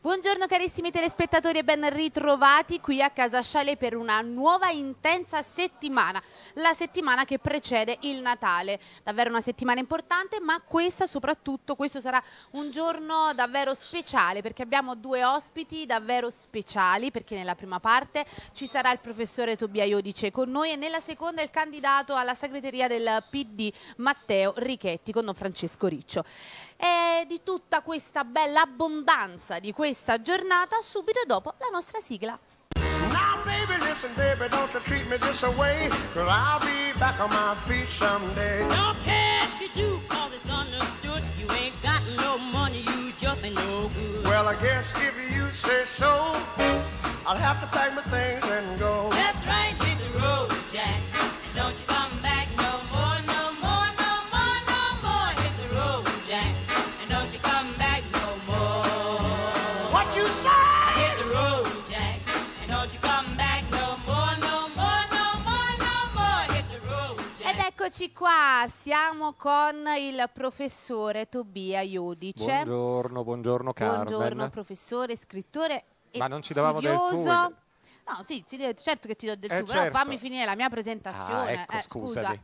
Buongiorno carissimi telespettatori e ben ritrovati qui a Casa Sciale per una nuova intensa settimana, la settimana che precede il Natale. Davvero una settimana importante, ma questa soprattutto, questo sarà un giorno davvero speciale perché abbiamo due ospiti davvero speciali, perché nella prima parte ci sarà il professore Tobia Iodice con noi e nella seconda il candidato alla segreteria del PD Matteo Richetti con Don Francesco Riccio. E di tutta questa bella abbondanza di questa giornata subito dopo la nostra sigla. Now baby, listen baby, don't you treat me this away, 'cause I'll be back on my feet someday. Don't care if you do, 'cause it's understood. You ain't got no money, you just ain't no good. Well, I guess if you say so, I'll have to pack my things and go. That's right, hit the road, Jack. And don't you come back no more, no more, no more, no more. Hit the road, Jack. And don't you come back no more. What you say? Hit the road, Jack. And don't you come back no more, no more, no more, no more. Hit the road, Jack. Ed eccoci qua, siamo con il professore Tobia Iodice. Buongiorno, buongiorno Carmen. Buongiorno professore, scrittore e Ma non ci davamo del studioso. tu? No, sì, certo che ti do del tu, certo. però fammi finire la mia presentazione. Ah, ecco, Scusa, scusami.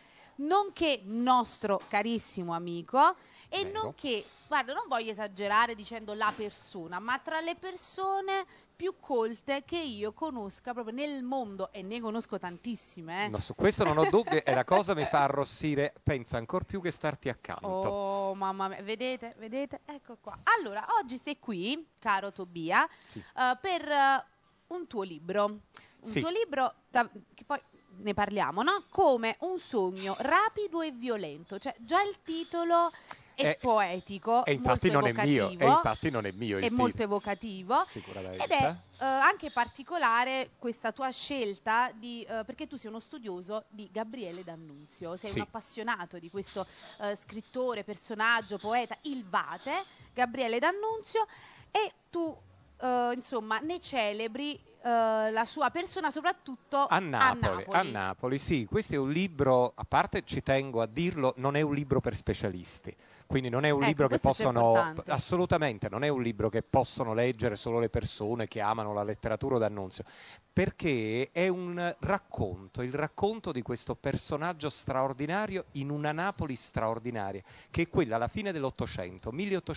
nonché nostro carissimo amico e Prego. nonché, guarda, non voglio esagerare dicendo la persona, ma tra le persone più colte che io conosca proprio nel mondo, e ne conosco tantissime. No, su questo non ho dubbi e la cosa mi fa arrossire, pensa ancor più che starti accanto. Oh mamma mia, vedete, vedete? Ecco qua. Allora, oggi sei qui, caro Tobia, Sì. per un tuo libro. Un Sì. tuo libro che poi ne parliamo, no? Come un sogno rapido e violento. Cioè, già il titolo è poetico, E infatti molto non è mio, evocativo. e infatti non è mio il È titolo. molto evocativo. Sicuramente. Ed è anche particolare questa tua scelta di, perché tu sei uno studioso di Gabriele D'Annunzio, sei Sì. un appassionato di questo scrittore, personaggio, poeta, il Vate, Gabriele D'Annunzio, e tu insomma ne celebri la sua persona soprattutto A Napoli, sì, questo è un libro, a parte ci tengo a dirlo, non è un libro per specialisti, quindi non è un libro che questo è possono, importante. assolutamente non è un libro che possono leggere solo le persone che amano la letteratura d'Annunzio, perché è un racconto, il racconto di questo personaggio straordinario in una Napoli straordinaria, che è quella alla fine dell'Ottocento,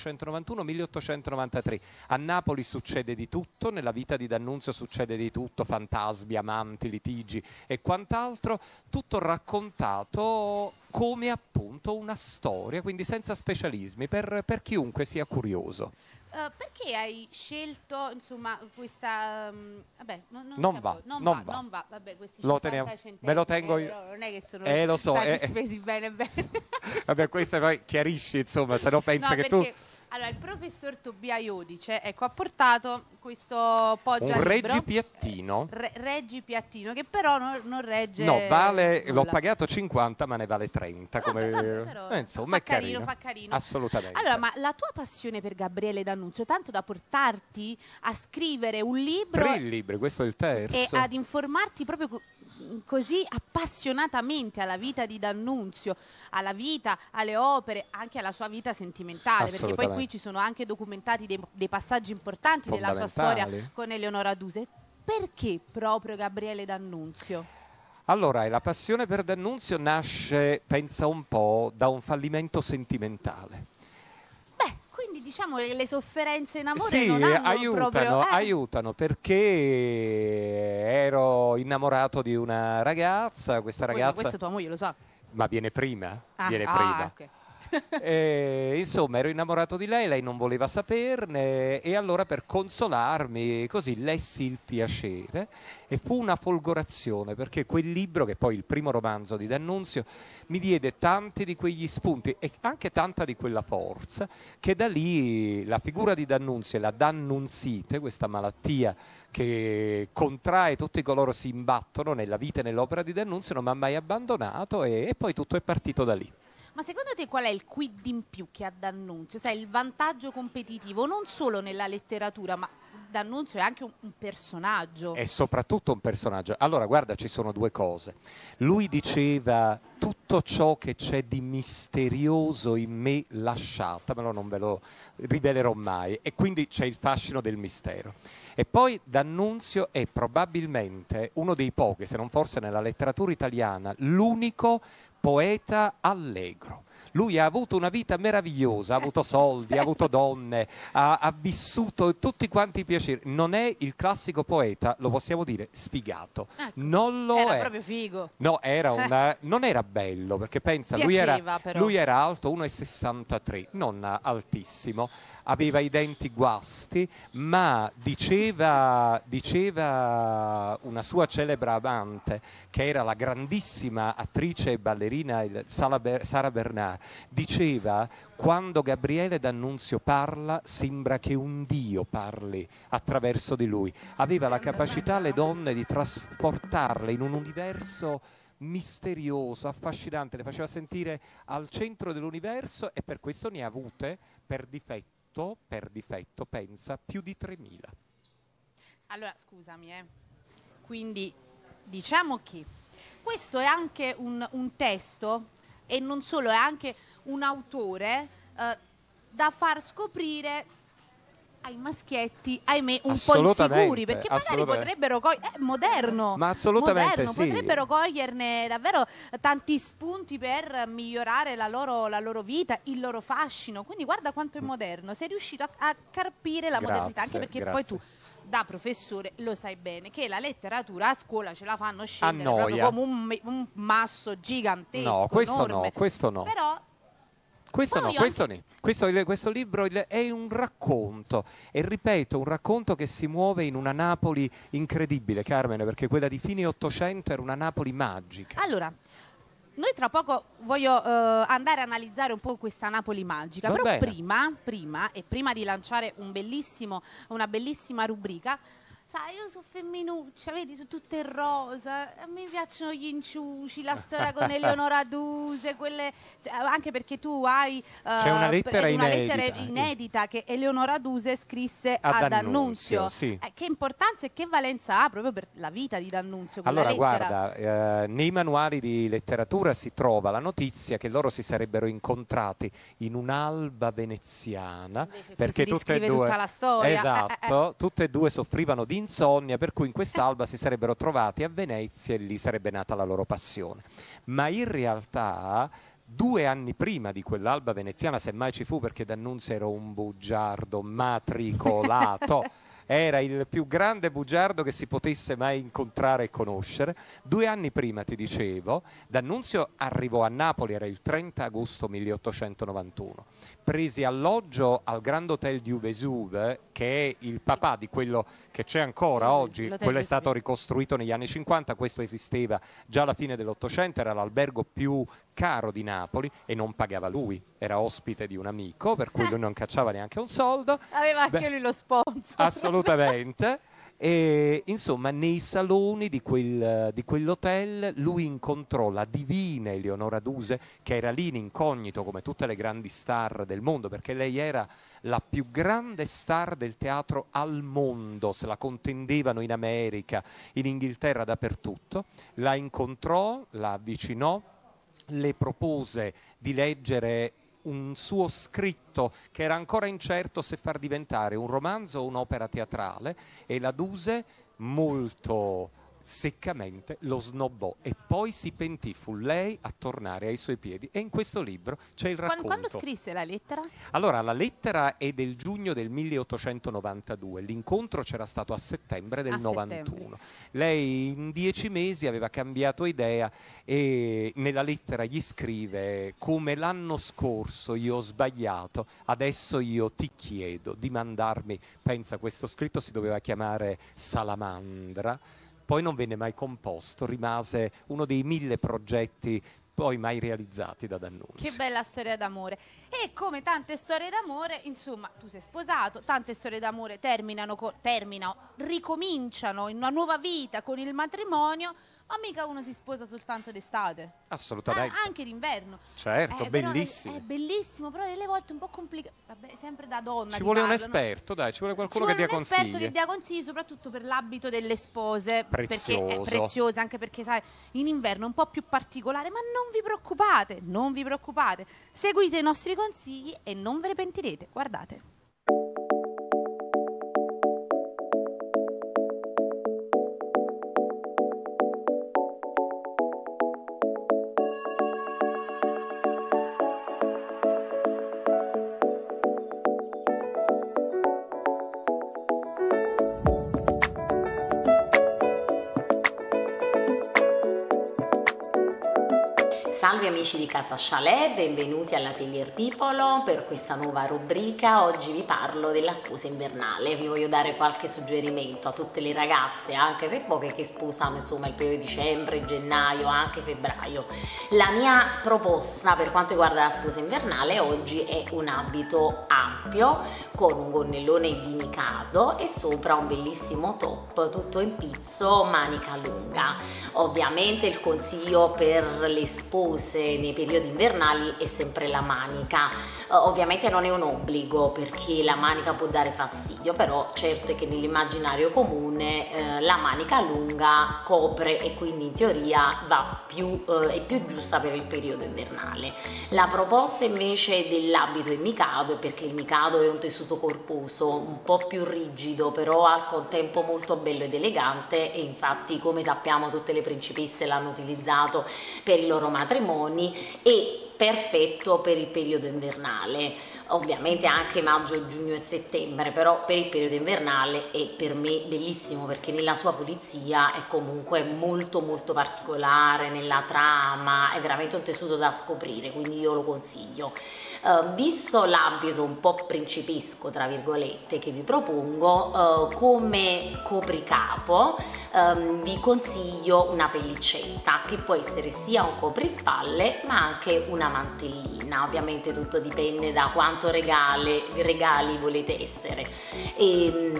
1891-1893. A Napoli succede di tutto, nella vita di D'Annunzio succede di tutto, fantasmi, amanti, litigi e quant'altro, tutto raccontato come appunto una storia, quindi senza specialismi, per chiunque sia curioso. Perché hai scelto insomma questa vabbè, Non va. vabbè, questi Lo 50 teniamo, centesimi, me lo tengo io. però non è che sono Lo so, stati spesi bene bene. Vabbè, questo poi chiarisci, insomma, se no pensa No, che perché, tu... allora, il professor Tobia Iodice, ecco, ha portato questo poggia Un libro, reggipiattino. reggipiattino, che però non regge No, vale, l'ho nulla. pagato 50 ma ne vale 30, come... Vabbè, però, insomma, fa è carino. fa carino. Assolutamente. Allora, ma la tua passione per Gabriele D'Annunzio, tanto da portarti a scrivere un libro 3 libri, questo è il terzo. e ad informarti proprio così appassionatamente alla vita di D'Annunzio, alla vita, alle opere, anche alla sua vita sentimentale, perché poi Assolutamente. qui ci sono anche documentati dei passaggi importanti della sua storia con Eleonora Duse. Perché proprio Gabriele D'Annunzio? Allora, la passione per D'Annunzio nasce, pensa un po', da un fallimento sentimentale. Beh, quindi diciamo che le sofferenze in amore Sì, non hanno aiutano, proprio... aiutano, perché ero innamorato di una ragazza, questa ragazza... Questo tua moglie lo sa. Ma viene prima, viene Ah, prima. ok. Insomma, ero innamorato di lei non voleva saperne e allora per consolarmi così lessi Il piacere e fu una folgorazione, perché quel libro, che poi è il primo romanzo di D'Annunzio, mi diede tanti di quegli spunti e anche tanta di quella forza, che da lì la figura di D'Annunzio e la D'Annunzite, questa malattia che contrae tutti coloro che si imbattono nella vita e nell'opera di D'Annunzio, non mi ha mai abbandonato e poi tutto è partito da lì. Ma secondo te qual è il quid in più che ha D'Annunzio? Sai, il vantaggio competitivo non solo nella letteratura, ma D'Annunzio è anche un personaggio. È soprattutto un personaggio. Allora, guarda, ci sono due cose. Lui diceva: tutto ciò che c'è di misterioso in me lasciatemelo, non ve lo rivelerò mai. E quindi c'è il fascino del mistero. E poi D'Annunzio è probabilmente uno dei pochi, se non forse nella letteratura italiana, l'unico poeta allegro. Lui ha avuto una vita meravigliosa, ha avuto soldi, ha avuto donne, ha vissuto tutti quanti i piaceri. Non è il classico poeta, lo possiamo dire, sfigato. Ecco, Non lo era è. proprio figo. No, non era bello, perché pensa, Piaceva, però. lui era alto 1,63, non altissimo, aveva i denti guasti, ma diceva una sua celebre amante, che era la grandissima attrice e ballerina Sara Bernard, diceva: quando Gabriele D'Annunzio parla sembra che un dio parli attraverso di lui. Aveva la capacità, le donne, di trasportarle in un universo misterioso, affascinante, le faceva sentire al centro dell'universo, e per questo ne ha avute per difetto, pensa, più di 3.000. Allora, scusami, quindi diciamo che questo è anche un testo, e non solo, è anche un autore da far scoprire ai maschietti, ahimè, un po' insicuri, perché magari potrebbero è moderno, ma assolutamente moderno, sì. potrebbero coglierne davvero tanti spunti per migliorare la loro vita, il loro fascino. Quindi guarda quanto è moderno, sei riuscito a carpire la modernità, anche perché poi tu, da professore, lo sai bene che la letteratura a scuola ce la fanno scendere proprio come un masso gigantesco. No, questo enorme. no, questo no. Però questo libro è un racconto, e ripeto, un racconto che si muove in una Napoli incredibile, Carmine, perché quella di fine Ottocento era una Napoli magica. Allora, noi tra poco voglio andare a analizzare un po' questa Napoli magica, Va però bene. prima di lanciare una bellissima rubrica, sai, io sono femminuccia, vedi, sono tutte rosa, a me piacciono gli inciuci, la storia con Eleonora Duse, anche perché tu hai c'è una lettera inedita che Eleonora Duse scrisse a D'Annunzio. Sì. Che importanza e che valenza ha proprio per la vita di D'Annunzio quella Allora, lettera. guarda, nei manuali di letteratura si trova la notizia che loro si sarebbero incontrati in un'alba veneziana, perché tutte e due, tutta la storia. esatto, tutte e due soffrivano di insonnia, per cui in quest'alba si sarebbero trovati a Venezia e lì sarebbe nata la loro passione. Ma in realtà 2 anni prima di quell'alba veneziana, se mai ci fu, perché D'Annunzio era un bugiardo matricolato, era il più grande bugiardo che si potesse mai incontrare e conoscere. 2 anni prima, ti dicevo, D'Annunzio arrivò a Napoli, era il 30 agosto 1891. Presi alloggio al Grand Hotel du Vesuve, che è il papà di quello che c'è ancora oggi. Quello è stato ricostruito negli anni 50, questo esisteva già alla fine dell'Ottocento, era l'albergo più caro di Napoli e non pagava lui, era ospite di un amico, per cui lui non cacciava neanche un soldo. Aveva anche lui lo sponsor. Assolutamente. E insomma, nei saloni di quell'hotel lui incontrò la divina Eleonora Duse, che era lì in incognito come tutte le grandi star del mondo, perché lei era la più grande star del teatro al mondo, se la contendevano in America, in Inghilterra, dappertutto. La incontrò, la avvicinò, le propose di leggere un suo scritto che era ancora incerto se far diventare un romanzo o un'opera teatrale, e la Duse molto seccamente lo snobbò e poi si pentì. Fu lei a tornare ai suoi piedi, e in questo libro c'è il racconto. Quando scrisse la lettera? Allora, la lettera è del giugno del 1892, l'incontro c'era stato a settembre del 91. Lei in 10 mesi aveva cambiato idea e nella lettera gli scrive: come l'anno scorso io ho sbagliato, adesso io ti chiedo di mandarmi, pensa, questo scritto si doveva chiamare Salamandra, poi non venne mai composto, rimase uno dei 1000 progetti poi mai realizzati da D'Annunzio. Che bella storia d'amore. E come tante storie d'amore, insomma, tu sei sposato, tante storie d'amore ricominciano in una nuova vita con il matrimonio. Ma mica uno si sposa soltanto d'estate. Assolutamente. Anche d'inverno. Certo, Però bellissimo. È bellissimo, però delle volte un po' complicato. Vabbè, sempre da donna. Ci vuole un parlo, no? esperto, dai, ci vuole qualcuno Ci che vuole dia un esperto consigli. che dia consigli, soprattutto per l'abito delle spose. Perché è Prezioso. prezioso, anche perché, sai, in inverno è un po' più particolare. Ma non vi preoccupate, non vi preoccupate. Seguite i nostri consigli e non ve ne pentirete. Guardate. Salve amici di Casa Chalet, benvenuti all'Atelier Pipolo per questa nuova rubrica. Oggi vi parlo della sposa invernale. Vi voglio dare qualche suggerimento a tutte le ragazze, anche se poche, che sposano insomma il periodo di dicembre, gennaio, anche febbraio. La mia proposta per quanto riguarda la sposa invernale oggi è un abito ampio con un gonnellone di Mikado e sopra un bellissimo top tutto in pizzo, manica lunga. Ovviamente il consiglio per le spose nei periodi invernali è sempre la manica. Ovviamente non è un obbligo perché la manica può dare fastidio, però certo è che nell'immaginario comune la manica lunga copre e quindi in teoria è più giusta per il periodo invernale. La proposta invece dell'abito in Mikado è perché il Mikado è un tessuto corposo un po' più rigido, però al contempo molto bello ed elegante, e infatti come sappiamo tutte le principesse l'hanno utilizzato per i loro matrimoni, e perfetto per il periodo invernale. Ovviamente anche maggio, giugno e settembre, però per il periodo invernale è per me bellissimo perché nella sua pulizia è comunque molto particolare, nella trama è veramente un tessuto da scoprire, quindi io lo consiglio. Visto l'abito un po' principesco tra virgolette che vi propongo, come copricapo vi consiglio una pellicetta che può essere sia un coprispalle ma anche una mantellina. Ovviamente tutto dipende da quanto regali volete essere. E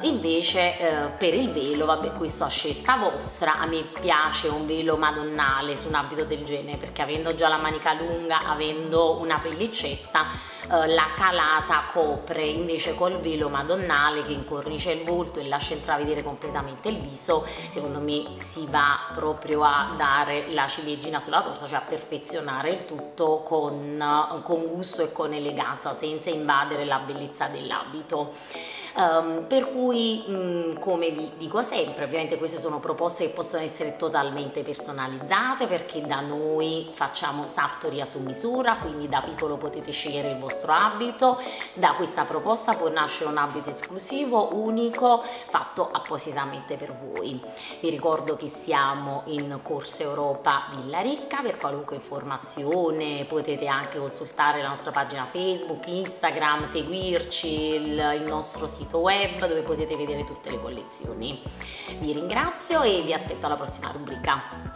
invece per il velo, vabbè, questo a scelta vostra. A me piace un velo madonnale su un abito del genere perché avendo già la manica lunga, avendo una pellicetta, la calata copre. Invece col velo madonnale che incornicia il volto e lascia intravedere completamente il viso, secondo me si va proprio a dare la ciliegina sulla torta, cioè a perfezionare il tutto con gusto e con eleganza, senza invadere la bellezza dell'abito. Per cui come vi dico sempre, ovviamente queste sono proposte che possono essere totalmente personalizzate perché da noi facciamo sartoria su misura, quindi da piccolo potete scegliere il vostro abito. Da questa proposta può nascere un abito esclusivo, unico, fatto appositamente per voi. Vi ricordo che siamo in Corso Europa Villa Ricca. Per qualunque informazione potete anche consultare la nostra pagina Facebook, Instagram, seguirci, il nostro sito web dove potete vedere tutte le collezioni. Vi ringrazio e vi aspetto alla prossima rubrica.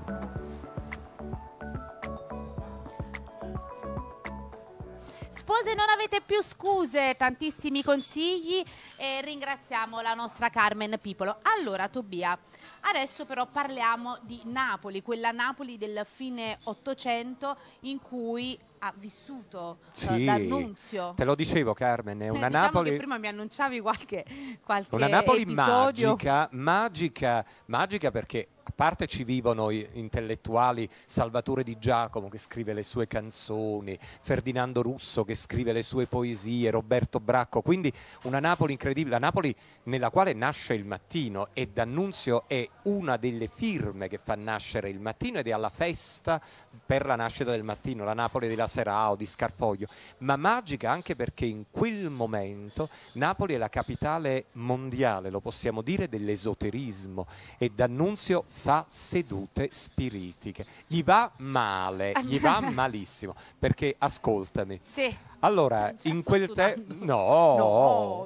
Spose, non avete più scuse, tantissimi consigli e ringraziamo la nostra Carmen Pipolo. Allora Tobia, adesso però parliamo di Napoli, quella Napoli del fine Ottocento in cui ha vissuto D'Annunzio. Te lo dicevo Carmen, è una Diciamo Napoli che prima mi annunciavi qualche una Napoli episodio. magica perché a parte ci vivono intellettuali, Salvatore Di Giacomo che scrive le sue canzoni, Ferdinando Russo che scrive le sue poesie, Roberto Bracco, quindi una Napoli incredibile, la Napoli nella quale nasce il mattino, e D'Annunzio è una delle firme che fa nascere il mattino ed è alla festa per la nascita del mattino, la Napoli della Serao, di Scarfoglio, ma magica anche perché in quel momento Napoli è la capitale mondiale, lo possiamo dire, dell'esoterismo, e D'Annunzio fa sedute spiritiche. Gli va male, gli va malissimo, perché ascoltami. Sì. Allora, in quel tempo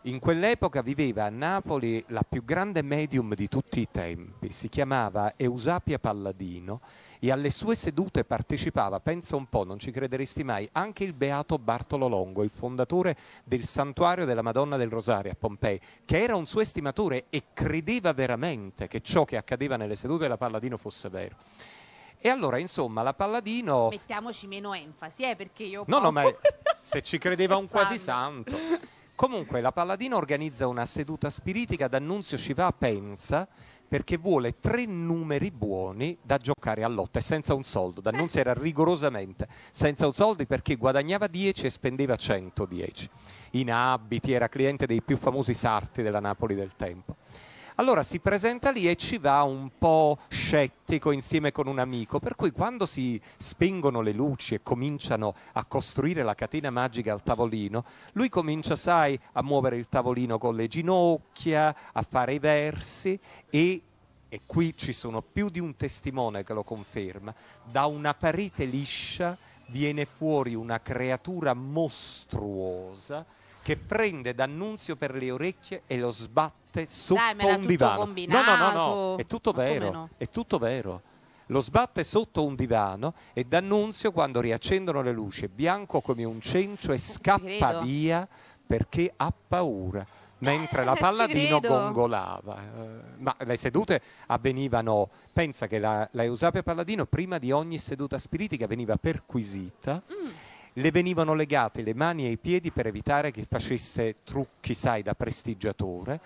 In quell'epoca viveva a Napoli la più grande medium di tutti i tempi, si chiamava Eusapia Palladino e alle sue sedute partecipava, pensa un po', non ci crederesti mai, anche il beato Bartolo Longo, il fondatore del santuario della Madonna del Rosario a Pompei, che era un suo estimatore e credeva veramente che ciò che accadeva nelle sedute della Palladino fosse vero. E allora, insomma, la Palladino... Mettiamoci meno enfasi, perché io... No, ma se ci credeva un quasi santo. Comunque, la Palladino organizza una seduta spiritica, D'Annunzio ci va, pensa, perché vuole 3 numeri buoni da giocare a lotto e senza un soldo. D'Annunzio era rigorosamente senza un soldo perché guadagnava 10 e spendeva 110. In abiti, era cliente dei più famosi sarti della Napoli del tempo. Allora si presenta lì e ci va un po' scettico insieme con un amico, per cui quando si spengono le luci e cominciano a costruire la catena magica al tavolino, lui comincia, sai, a muovere il tavolino con le ginocchia, a fare i versi e qui ci sono più di un testimone che lo conferma, da una parete liscia viene fuori una creatura mostruosa che prende D'Annunzio per le orecchie e lo sbatte sotto un divano. No, è tutto vero, no? È tutto vero. Lo sbatte sotto un divano e D'Annunzio, quando riaccendono le luci, è bianco come un cencio e scappa via perché ha paura. Mentre la Palladino gongolava. Ma le sedute avvenivano, pensa che la Eusapia Palladino prima di ogni seduta spiritica veniva perquisita. Le venivano legate le mani e i piedi per evitare che facesse trucchi, sai, da prestigiatore.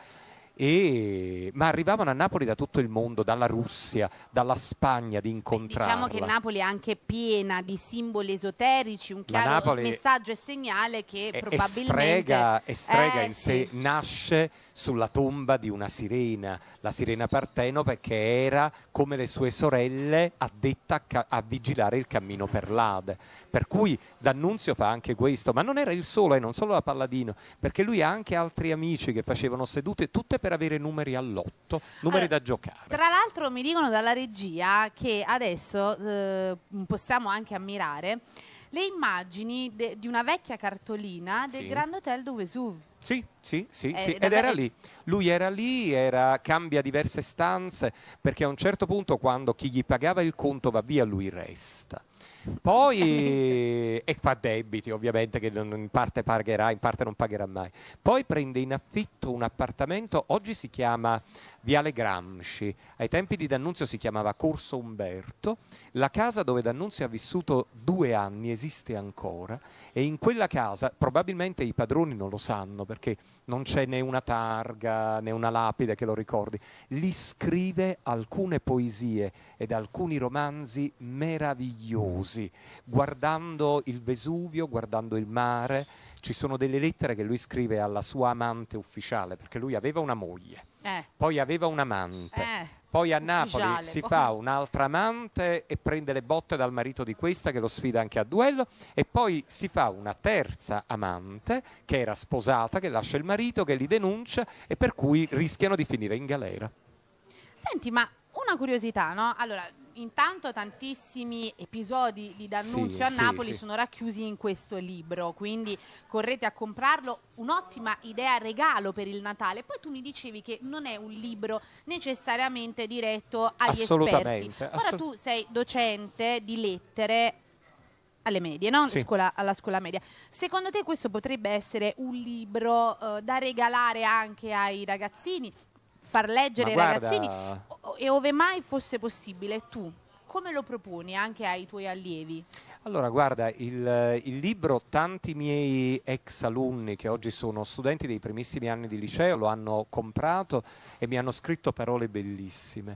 Ma arrivavano a Napoli da tutto il mondo, dalla Russia, dalla Spagna, di incontrarla. Diciamo che Napoli è anche piena di simboli esoterici, un chiaro messaggio e segnale che probabilmente... È strega in sé, nasce sulla tomba di una sirena, la sirena Partenope, che era, come le sue sorelle, addetta a vigilare il cammino per l'Ade. Per cui D'Annunzio fa anche questo, ma non era il solo, non solo la Palladino, perché lui ha anche altri amici che facevano sedute, tutte per avere numeri all'otto, numeri da giocare. Tra l'altro mi dicono dalla regia che adesso possiamo anche ammirare le immagini di una vecchia cartolina del Grand Hotel du Vesuve. Sì, ed era lì. Lui era lì, cambia diverse stanze, perché a un certo punto, quando chi gli pagava il conto va via, lui resta. Poi e fa debiti, ovviamente, che in parte pagherà, in parte non pagherà mai. Poi prende in affitto un appartamento, oggi si chiama Viale Gramsci, ai tempi di D'Annunzio si chiamava Corso Umberto. La casa dove D'Annunzio ha vissuto 2 anni esiste ancora, e in quella casa, probabilmente i padroni non lo sanno perché non c'è né una targa né una lapide che lo ricordi, lì scrive alcune poesie ed alcuni romanzi meravigliosi, guardando il Vesuvio, guardando il mare. Ci sono delle lettere che lui scrive alla sua amante ufficiale, perché lui aveva una moglie, poi aveva un amante, poi a Napoli si fa un'altra amante e prende le botte dal marito di questa, che lo sfida anche a duello, e poi si fa una terza amante che era sposata, che lascia il marito, che li denuncia e per cui rischiano di finire in galera. Senti, ma una curiosità, no? Allora, intanto tantissimi episodi di D'Annunzio a Napoli sono racchiusi in questo libro, quindi correte a comprarlo, un'ottima idea regalo per il Natale. Poi tu mi dicevi che non è un libro necessariamente diretto agli esperti. Ora tu sei docente di lettere alle medie, no? Alla scuola media. Secondo te questo potrebbe essere un libro da regalare anche ai ragazzini? Far leggere ai ragazzini, e ove mai fosse possibile, tu come lo proponi anche ai tuoi allievi? Allora, guarda, il libro, tanti miei ex alunni che oggi sono studenti dei primissimi anni di liceo lo hanno comprato e mi hanno scritto parole bellissime.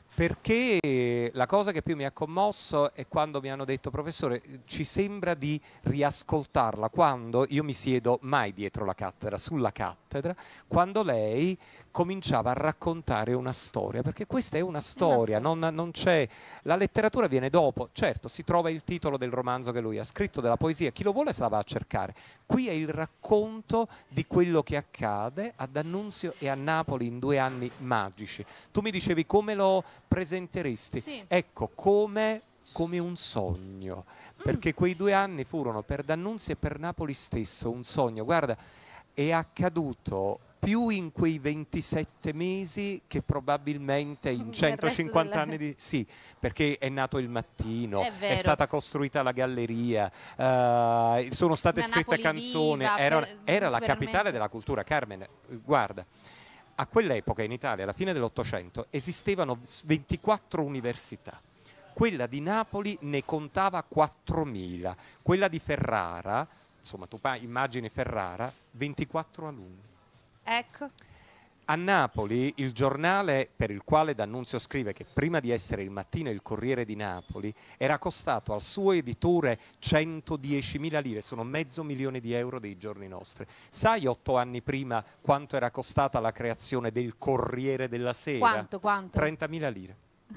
Perché la cosa che più mi ha commosso è quando mi hanno detto: professore, ci sembra di riascoltarla quando io mi siedo mai dietro la cattedra, sulla cattedra, quando lei cominciava a raccontare una storia, perché questa è una storia, non c'è, la letteratura viene dopo. Certo, si trova il titolo del romanzo che lui ha scritto, della poesia, chi lo vuole se la va a cercare. Qui è il racconto di quello che accade a D'Annunzio e a Napoli in 2 anni magici. Tu mi dicevi come lo presenteresti? Ecco, come un sogno, perché quei 2 anni furono per D'Annunzio e per Napoli stesso un sogno. Guarda, è accaduto più in quei 27 mesi che probabilmente in Nel 150 resto anni di... Sì, perché è nato il Mattino, È vero. stata costruita la galleria, sono state Una scritte Napoli canzoni, viva, era la veramente. capitale della cultura. Carmen, guarda, a quell'epoca in Italia, alla fine dell'Ottocento, esistevano 24 università. Quella di Napoli ne contava 4.000, quella di Ferrara, insomma tu immagini Ferrara, 24 alunni. Ecco. A Napoli il giornale per il quale D'Annunzio scrive che prima di essere il Mattino e il Corriere di Napoli era costato al suo editore 110.000 lire, sono €500.000 dei giorni nostri. Sai 8 anni prima quanto era costata la creazione del Corriere della Sera? Quanto? 30.000 lire.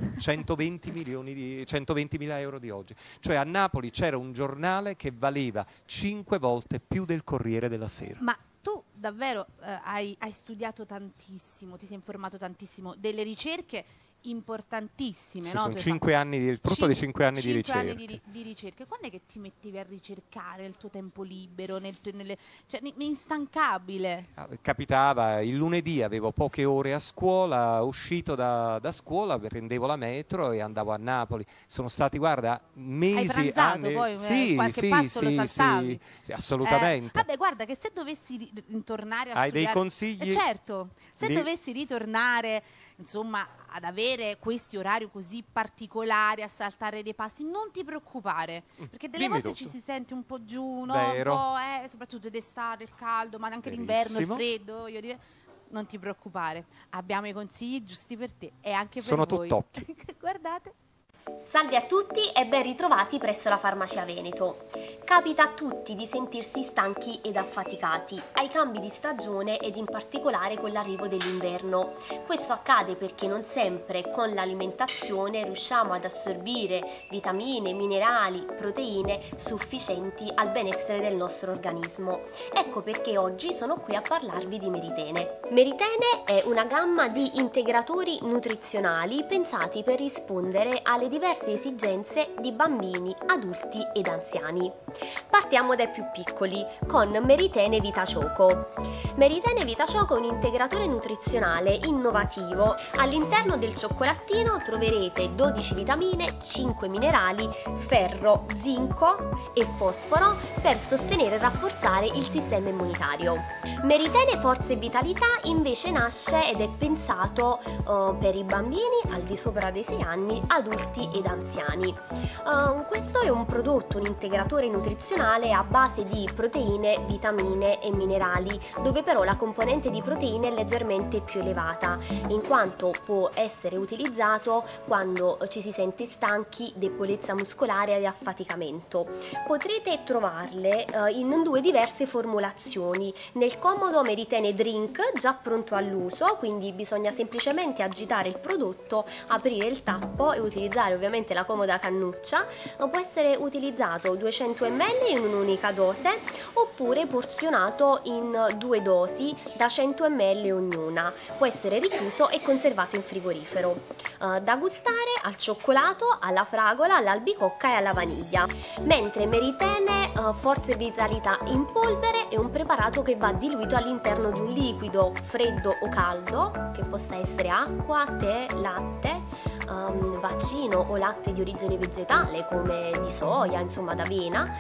120.000 euro di oggi. Cioè a Napoli c'era un giornale che valeva 5 volte più del Corriere della Sera. Ma tu davvero hai studiato tantissimo, ti sei informato tantissimo, delle ricerche importantissime, Sì, no? sono Tu hai 5 anni il frutto di 5 anni di 5 ricerca. anni di ricerca. Quando è che ti mettevi a ricercare il tuo tempo libero, cioè, instancabile? Capitava, il lunedì avevo poche ore a scuola, uscito da scuola, prendevo la metro e andavo a Napoli. Sono stati, guarda, mesi, Hai pranzato anni. poi, Sì, qualche sì, passo lo sì, saltavi? sì, assolutamente. Vabbè, guarda che se dovessi ritornare a Hai dei studiare... consigli? certo, se Li- dovessi ritornare, insomma, ad avere questi orari così particolari, a saltare dei passi, non ti preoccupare, perché delle Dimmi volte ci tutto. si sente un po' giù, no? Vero. Un po', soprattutto d'estate, il caldo, ma anche d'inverno, il Verissimo. freddo, non ti preoccupare, abbiamo i consigli giusti per te e anche per Sono voi. tutt'occhi. Guardate. Salve a tutti e ben ritrovati presso la Farmacia Veneto. Capita a tutti di sentirsi stanchi ed affaticati ai cambi di stagione ed in particolare con l'arrivo dell'inverno. Questo accade perché non sempre con l'alimentazione riusciamo ad assorbire vitamine, minerali, proteine sufficienti al benessere del nostro organismo. Ecco perché oggi sono qui a parlarvi di Meritene. Meritene è una gamma di integratori nutrizionali pensati per rispondere alle diverse esigenze di bambini, adulti ed anziani. Partiamo dai più piccoli con Meritene Vitacioco. Meritene Vitacioco è un integratore nutrizionale innovativo. All'interno del cioccolattino troverete 12 vitamine, 5 minerali, ferro, zinco e fosforo per sostenere e rafforzare il sistema immunitario. Meritene Forza e Vitalità invece nasce ed è pensato per i bambini al di sopra dei 6 anni, adulti ed anziani. Questo è un prodotto, un integratore nutrizionale a base di proteine, vitamine e minerali, dove però la componente di proteine è leggermente più elevata, in quanto può essere utilizzato quando ci si sente stanchi, debolezza muscolare e affaticamento. Potrete trovarle in 2 diverse formulazioni: nel comodo Meritene Drink già pronto all'uso, quindi bisogna semplicemente agitare il prodotto, aprire il tappo e utilizzare ovviamente la comoda cannuccia. Può essere utilizzato 200 ml in un'unica dose oppure porzionato in 2 dosi da 100 ml ognuna. Può essere richiuso e conservato in frigorifero. Da gustare al cioccolato, alla fragola, all'albicocca e alla vaniglia. Mentre Meritene Forza e Vitalità in polvere è un preparato che va diluito all'interno di un liquido freddo o caldo, che possa essere acqua, tè, latte, vaccino o latte di origine vegetale come di soia, insomma d'avena,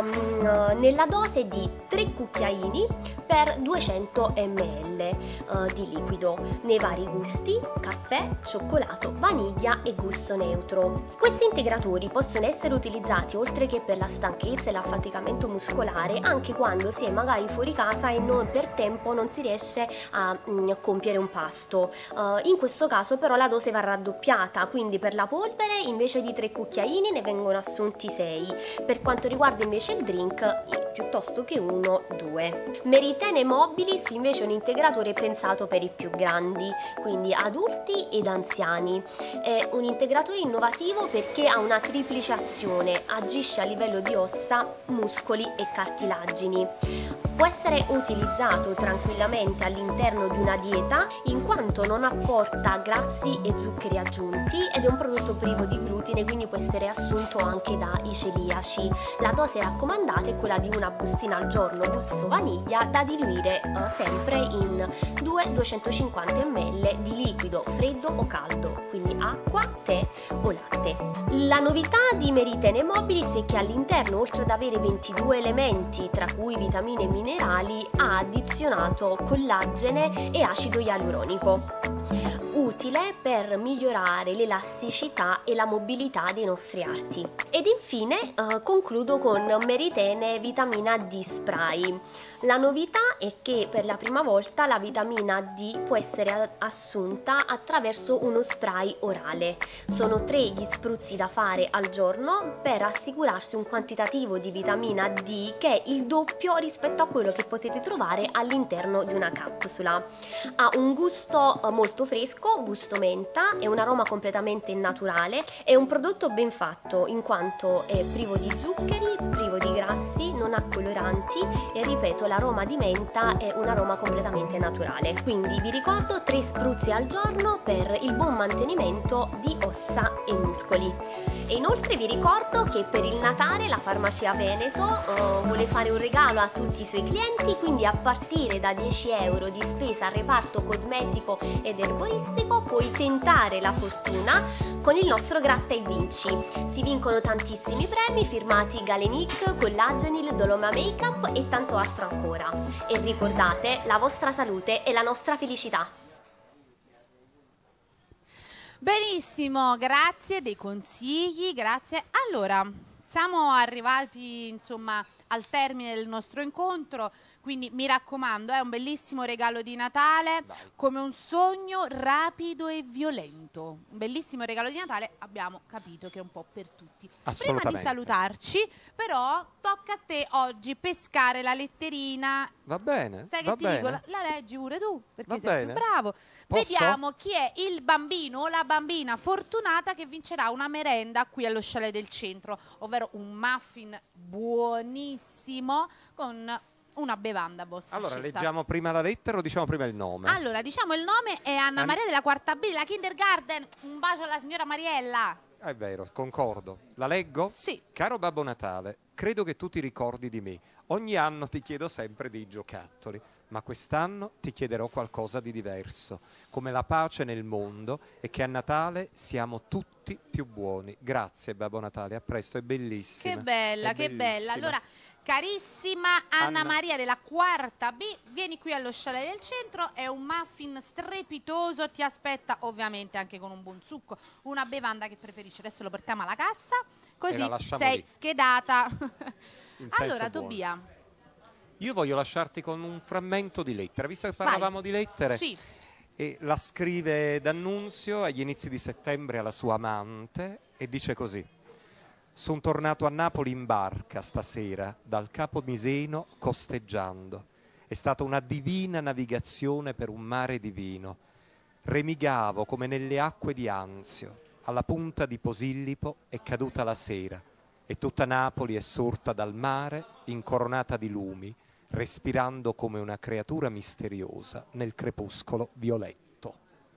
nella dose di 3 cucchiaini per 200 ml di liquido, nei vari gusti: caffè, cioccolato, vaniglia e gusto neutro. Questi integratori possono essere utilizzati oltre che per la stanchezza e l'affaticamento muscolare anche quando si è magari fuori casa e per tempo non si riesce a compiere un pasto. In questo caso però la dose va raddoppiata, quindi per la polvere invece di 3 cucchiaini ne vengono assunti 6, per quanto riguarda invece il drink piuttosto che 1-2. Meritene Mobilis invece è un integratore pensato per i più grandi, quindi adulti ed anziani. È un integratore innovativo perché ha una triplice azione: agisce a livello di ossa, muscoli e cartilagini. Può essere utilizzato tranquillamente all'interno di una dieta in quanto non apporta grassi e zuccheri aggiunti ed è un prodotto privo di glutine, quindi può essere assunto anche dai celiaci. La dose raccomandata è quella di una bustina al giorno gusto vaniglia da diluire sempre in 250 ml di liquido freddo o caldo, quindi acqua, tè o latte. La novità di Meritene Mobilis è che all'interno, oltre ad avere 22 elementi tra cui vitamine e minerali, ha addizionato collagene e acido ialuronico, utile per migliorare l'elasticità e la mobilità dei nostri arti. Ed infine concludo con Meritene Vitamina D Spray. La novità è che per la prima volta la vitamina D può essere assunta attraverso uno spray orale. Sono 3 gli spruzzi da fare al giorno per assicurarsi un quantitativo di vitamina D che è il doppio rispetto a quello che potete trovare all'interno di una capsula. Ha un gusto molto fresco, gusto menta, e un aroma completamente naturale. È un prodotto ben fatto in quanto è privo di zuccheri, privo di grassi, non ha coloranti e, ripeto, l'aroma di menta è un aroma completamente naturale. Quindi vi ricordo 3 spruzzi al giorno per il buon mantenimento di ossa e muscoli. E inoltre vi ricordo che per il Natale la Farmacia Veneto vuole fare un regalo a tutti i suoi clienti, quindi a partire da 10 euro di spesa al reparto cosmetico ed erboristico puoi tentare la fortuna con il nostro Gratta e Vinci. Si vincono tantissimi premi firmati Galenic, Collagenil, Doloma Makeup e tanto altro ancora. E ricordate, la vostra salute è la nostra felicità. Benissimo, grazie dei consigli, grazie. Allora, siamo arrivati insomma al termine del nostro incontro, quindi mi raccomando, è un bellissimo regalo di Natale, come un sogno rapido e violento. Un bellissimo regalo di Natale, abbiamo capito che è un po' per tutti. Prima di salutarci, però, tocca a te oggi pescare la letterina. Va bene. Sai che ti dico? La leggi pure tu, perché Va sei bene. più bravo. Posso? Vediamo chi è il bambino o la bambina fortunata che vincerà una merenda qui allo Chalet del Centro, ovvero un muffin buonissimo con una bevanda vostra Allora, scelta. leggiamo prima la lettera o diciamo prima il nome? Allora, diciamo il nome è Anna Maria della Quarta B, la Kindergarten. Un bacio alla signora Mariella. È vero, concordo. La leggo? Sì. Caro Babbo Natale, credo che tu ti ricordi di me. Ogni anno ti chiedo sempre dei giocattoli, ma quest'anno ti chiederò qualcosa di diverso, come la pace nel mondo e che a Natale siamo tutti più buoni. Grazie Babbo Natale, a presto, è bellissima. Che bella, È che bellissima. bella. Allora, carissima Anna Maria della Quarta B, vieni qui allo Chalet del Centro, è un muffin strepitoso, ti aspetta ovviamente anche con un buon succo, una bevanda che preferisci. Adesso lo portiamo alla cassa, così la lasciamo sei lì. schedata. In senso Allora, buono. Tobia. Io voglio lasciarti con un frammento di lettera, visto che parlavamo di lettere. Sì. E la scrive D'Annunzio agli inizi di settembre alla sua amante e dice così: sono tornato a Napoli in barca stasera dal Capo Miseno costeggiando. È stata una divina navigazione per un mare divino. Remigavo come nelle acque di Anzio. Alla punta di Posillipo è caduta la sera e tutta Napoli è sorta dal mare incoronata di lumi, respirando come una creatura misteriosa nel crepuscolo violetto.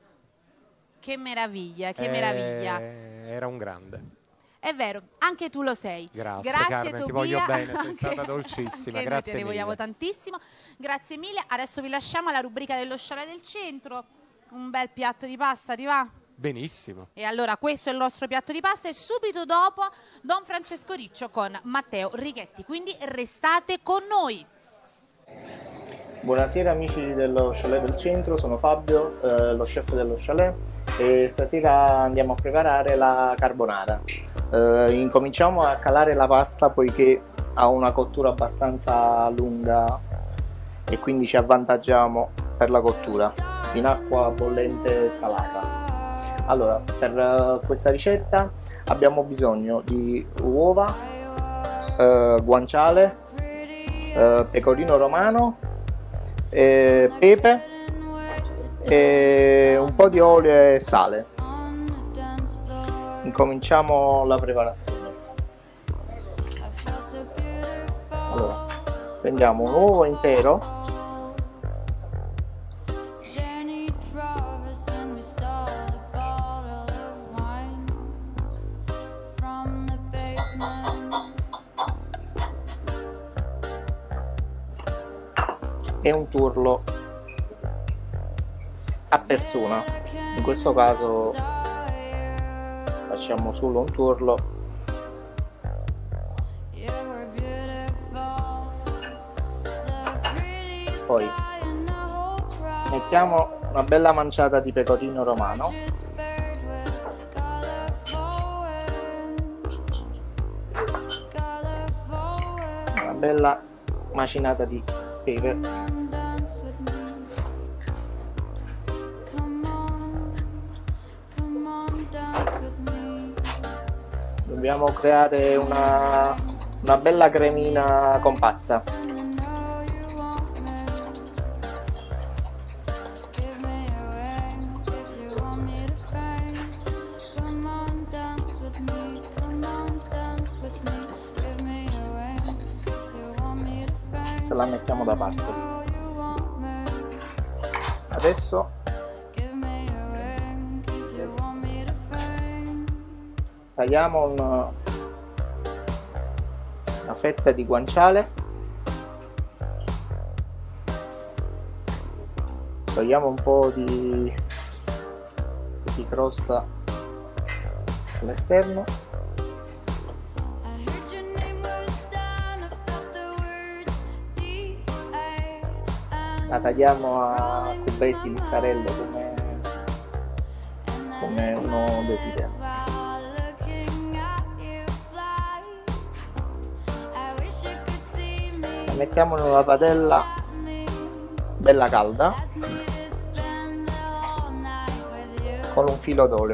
Che meraviglia, che meraviglia. Era un grande. È vero, anche tu lo sei. Grazie, Tobia. Carmen, ti voglio bene, sei stata Anche- dolcissima, anche noi grazie te ne vogliamo mille. tantissimo. Grazie mille. Adesso vi lasciamo alla rubrica dello Chalet del Centro. Un bel piatto di pasta, ti va? Benissimo. E allora questo è il nostro piatto di pasta e subito dopo Don Francesco Riccio con Matteo Righetti. Quindi restate con noi. Buonasera amici dello Chalet del Centro, sono Fabio, lo chef dello chalet, e stasera andiamo a preparare la carbonara. Incominciamo a calare la pasta poiché ha una cottura abbastanza lunga e quindi ci avvantaggiamo per la cottura in acqua bollente salata. Allora, per questa ricetta abbiamo bisogno di uova, guanciale, pecorino romano, pepe e un po' di olio e sale. Incominciamo la preparazione. Allora, Prendiamo un uovo intero, e un tuorlo a persona. In questo caso facciamo solo un tuorlo. Poi mettiamo una bella manciata di pecorino romano, una bella macinata di pepe, dobbiamo creare una bella cremina compatta. Se la mettiamo da parte. Adesso tagliamo una fetta di guanciale, togliamo un po' di crosta all'esterno, la tagliamo a cubetti di starello come uno desidera. La mettiamo in una padella bella calda con un filo d'olio.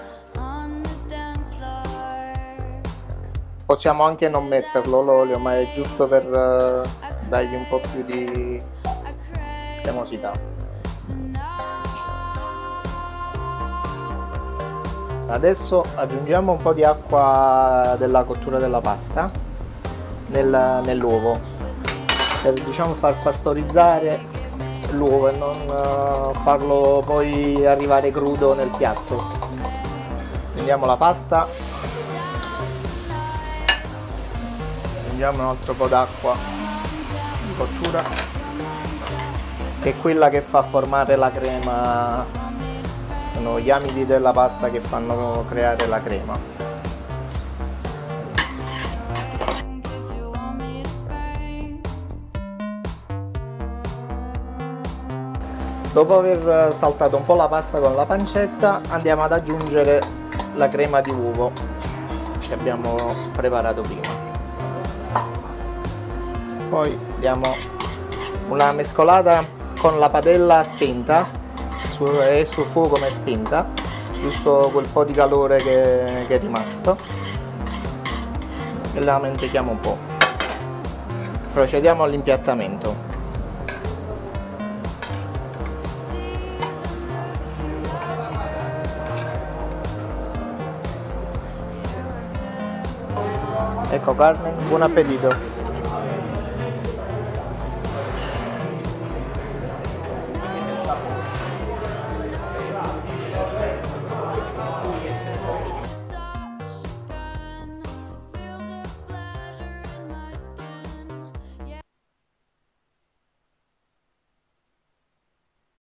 Possiamo anche non metterlo l'olio, ma è giusto per dargli un po' più di cremosità. Adesso aggiungiamo un po' di acqua della cottura della pasta nell'uovo, per far pastorizzare l'uovo e non farlo poi arrivare crudo nel piatto. Prendiamo la pasta, aggiungiamo un altro po' d'acqua di cottura, che è quella che fa formare la crema, sono gli amidi della pasta che fanno creare la crema. Dopo aver saltato un po' la pasta con la pancetta, andiamo ad aggiungere la crema di uovo che abbiamo preparato prima. Poi diamo una mescolata con la padella spenta, e sul fuoco come spenta, giusto quel po' di calore che è rimasto, e la mantechiamo un po'. Procediamo all'impiattamento. Ecco Carmen, buon appetito!